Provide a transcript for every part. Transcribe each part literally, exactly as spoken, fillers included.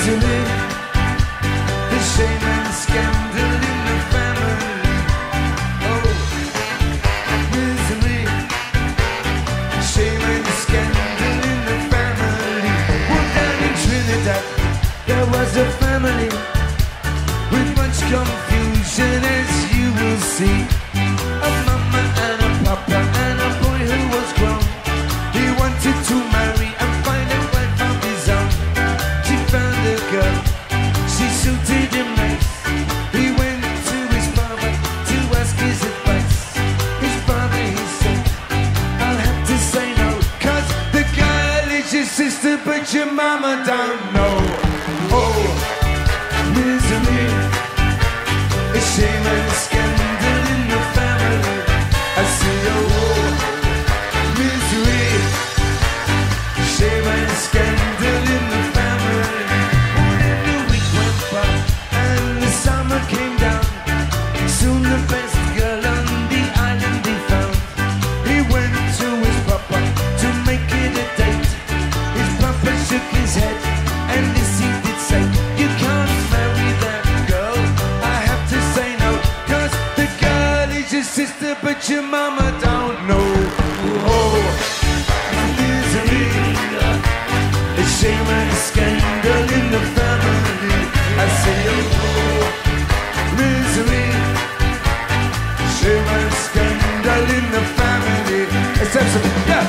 misery, the shame and scandal in the family. Oh, misery, shame and scandal in the family. Well, down in Trinidad, there was a family with much confusion, as you will see. A mama and a papa and a boy who was grown. He wanted to marry and find a wife of his own. She found a girl, she suited him nice. He went to his father to ask his advice. His father, he said, I'll have to say no, 'cause the girl is your sister but your mama don't know. Oh, misery, a shame and scandal in the family. I say, oh, misery, shame and scandal in the family. When the week went by and the summer came down, soon the best girl on the island he found. He went to his papa to make it a date. His papa shook his head and this he did say, you can't marry that girl, I have to say no, 'cause the girl is your sister but your mama don't know. Oh, misery, a shame and scandal in the family. I say, oh, misery, shame and scandal in the family. Let's have some, yeah.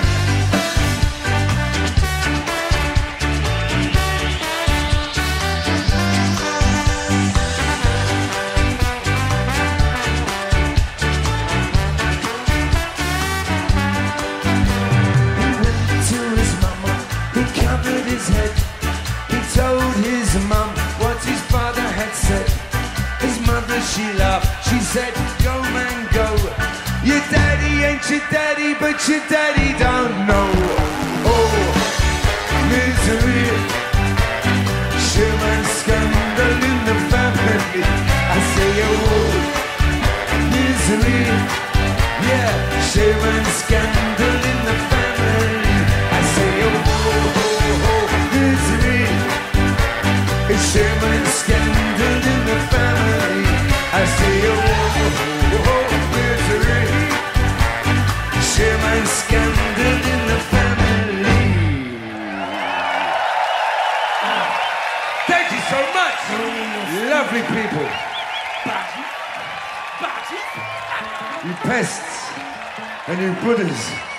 His head. He told his mum what his father had said. His mother, she laughed, she said, go man go, your daddy ain't your daddy but your daddy don't know. Oh, misery, shame and scandal in the family. I say, oh, misery, yeah, shame and scandal in the family. I say, oh, misery, a shame and scandal in the family. I say, oh, oh, oh, misery, shame and scandal in the family. Thank you so much, lovely people. You pests and you Buddhas.